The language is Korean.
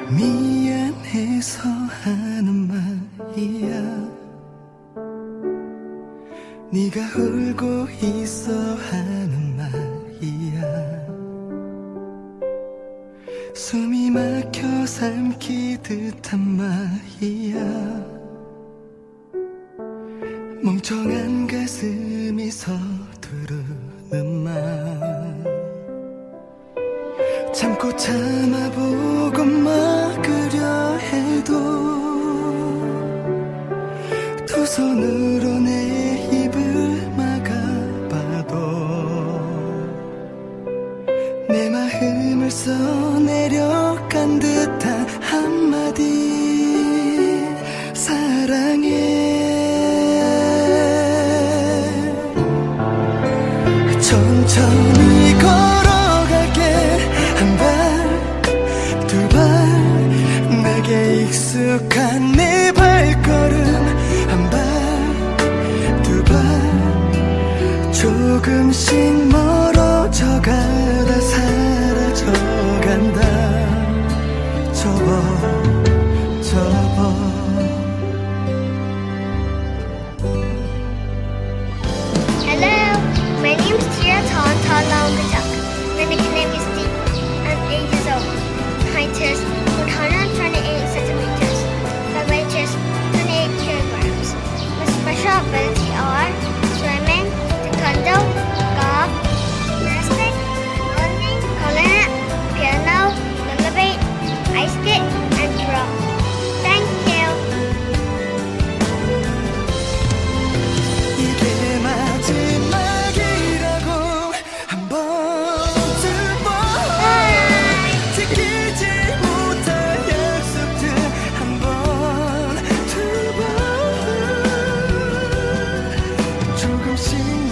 미안해서 하는 말이야. 네가 울고 있어 하는 말이야. 숨이 막혀 삼키듯한 말이야. 멍청한 가슴이 서두르는 말. 참고 참아보고 막으려 해도 두 손으로 내 입을 막아봐도 내 마음을 써내려간 듯한 한마디 사랑해. 천천히 걸어갈게. 한 발, 두 발, 내게 익숙한 내 발걸음. 한 발, 두 발, 조금씩 멀어져가다 사라져간다. 접어. My name is Tia Talangajuk. My nickname is Steve. I'm 8 years old. Height is 128 centimeters. My weight is 28 kilograms. My special abilities are swimming, taekwondo, golf, gymnastics, running, clarinet, piano, lullaby, ice skate, and drum. Thank you. 이게 마지막이라고. 한 번, 두 번, 지키지 못할 약속들. 한 번, 두 번, 조금씩